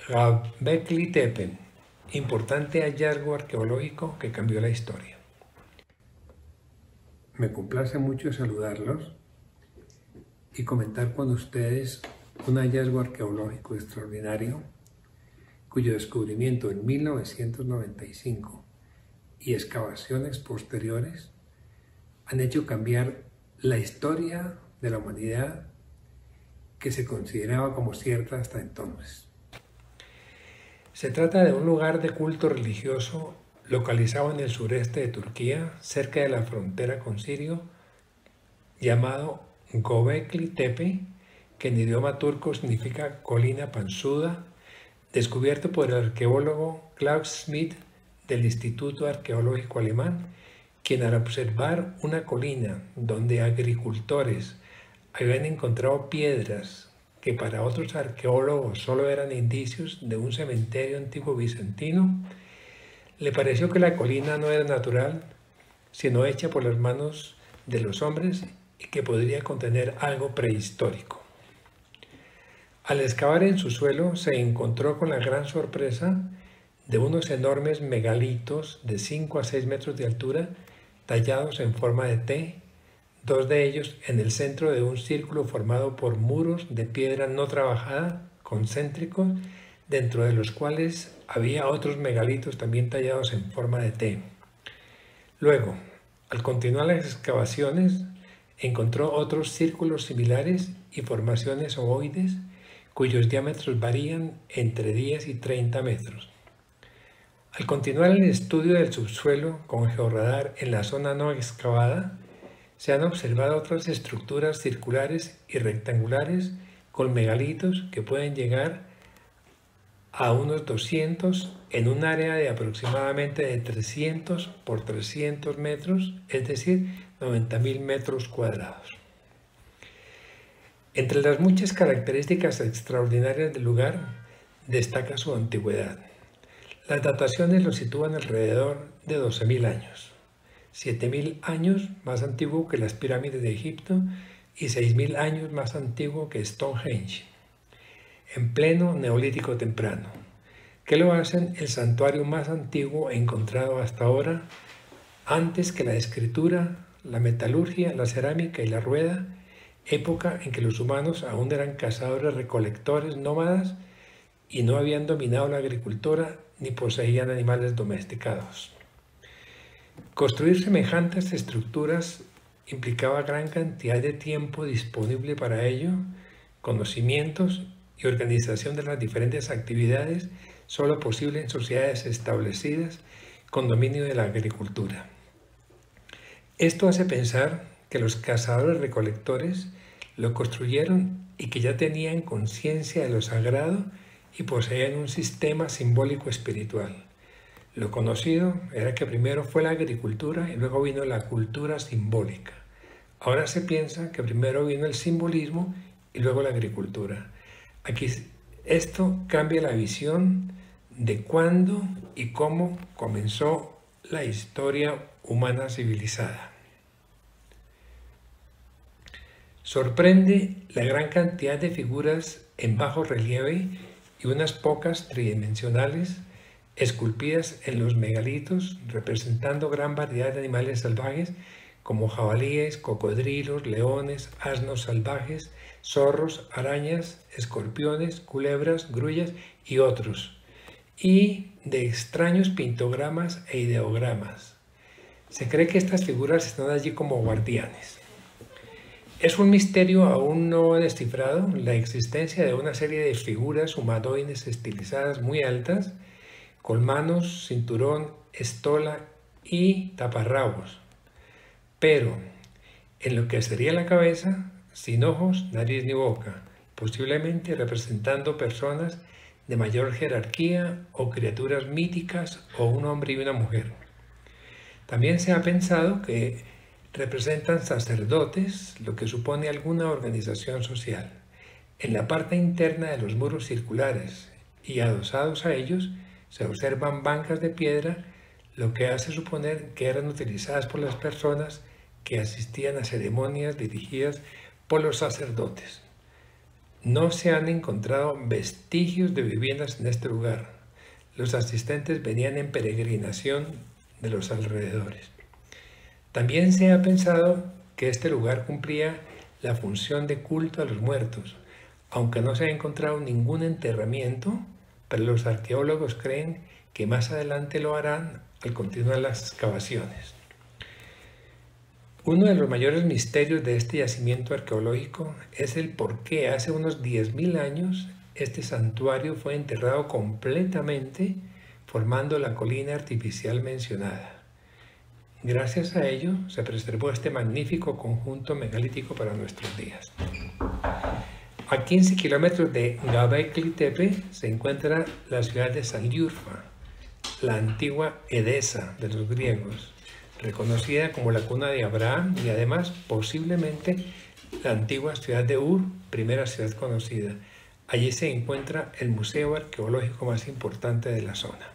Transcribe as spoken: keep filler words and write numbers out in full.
Göbekli Tepe, importante hallazgo arqueológico que cambió la historia. Me complace mucho saludarlos y comentar con ustedes un hallazgo arqueológico extraordinario cuyo descubrimiento en mil novecientos noventa y cinco y excavaciones posteriores han hecho cambiar la historia de la humanidad que se consideraba como cierta hasta entonces. Se trata de un lugar de culto religioso localizado en el sureste de Turquía, cerca de la frontera con Siria, llamado Göbekli Tepe, que en idioma turco significa colina panzuda, descubierto por el arqueólogo Klaus Schmidt del Instituto Arqueológico Alemán, quien al observar una colina donde agricultores habían encontrado piedras que para otros arqueólogos solo eran indicios de un cementerio antiguo bizantino, le pareció que la colina no era natural, sino hecha por las manos de los hombres y que podría contener algo prehistórico. Al excavar en su suelo se encontró con la gran sorpresa de unos enormes megalitos de cinco a seis metros de altura tallados en forma de T, dos de ellos en el centro de un círculo formado por muros de piedra no trabajada, concéntricos, dentro de los cuales había otros megalitos también tallados en forma de T. Luego, al continuar las excavaciones, encontró otros círculos similares y formaciones ovoides cuyos diámetros varían entre diez y treinta metros. Al continuar el estudio del subsuelo con georradar en la zona no excavada, se han observado otras estructuras circulares y rectangulares con megalitos que pueden llegar a unos doscientos en un área de aproximadamente de trescientos por trescientos metros, es decir, noventa mil metros cuadrados. Entre las muchas características extraordinarias del lugar, destaca su antigüedad. Las dataciones lo sitúan alrededor de doce mil años, siete mil años más antiguo que las pirámides de Egipto y seis mil años más antiguo que Stonehenge, en pleno Neolítico temprano, que lo hacen el santuario más antiguo encontrado hasta ahora, antes que la escritura, la metalurgia, la cerámica y la rueda, época en que los humanos aún eran cazadores-recolectores nómadas y no habían dominado la agricultura ni poseían animales domesticados. Construir semejantes estructuras implicaba gran cantidad de tiempo disponible para ello, conocimientos y organización de las diferentes actividades solo posible en sociedades establecidas con dominio de la agricultura. Esto hace pensar que los cazadores-recolectores lo construyeron y que ya tenían conciencia de lo sagrado y poseían un sistema simbólico espiritual. Lo conocido era que primero fue la agricultura y luego vino la cultura simbólica. Ahora se piensa que primero vino el simbolismo y luego la agricultura. Aquí esto cambia la visión de cuándo y cómo comenzó la historia humana civilizada. Sorprende la gran cantidad de figuras en bajo relieve y unas pocas tridimensionales esculpidas en los megalitos, representando gran variedad de animales salvajes como jabalíes, cocodrilos, leones, asnos salvajes, zorros, arañas, escorpiones, culebras, grullas y otros, y de extraños pintogramas e ideogramas. Se cree que estas figuras están allí como guardianes. Es un misterio aún no descifrado la existencia de una serie de figuras humanoides estilizadas muy altas, con manos, cinturón, estola y taparrabos, pero en lo que sería la cabeza, sin ojos, nariz ni boca, posiblemente representando personas de mayor jerarquía o criaturas míticas o un hombre y una mujer. También se ha pensado que representan sacerdotes, lo que supone alguna organización social. En la parte interna de los muros circulares y adosados a ellos se observan bancas de piedra, lo que hace suponer que eran utilizadas por las personas que asistían a ceremonias dirigidas por los sacerdotes. No se han encontrado vestigios de viviendas en este lugar. Los asistentes venían en peregrinación de los alrededores. También se ha pensado que este lugar cumplía la función de culto a los muertos, aunque no se ha encontrado ningún enterramiento, pero los arqueólogos creen que más adelante lo harán al continuar las excavaciones. Uno de los mayores misterios de este yacimiento arqueológico es el por qué hace unos diez mil años este santuario fue enterrado completamente, formando la colina artificial mencionada. Gracias a ello se preservó este magnífico conjunto megalítico para nuestros días. A quince kilómetros de Göbekli Tepe se encuentra la ciudad de Sanliurfa, la antigua Edesa de los griegos, reconocida como la cuna de Abraham y además posiblemente la antigua ciudad de Ur, primera ciudad conocida. Allí se encuentra el museo arqueológico más importante de la zona.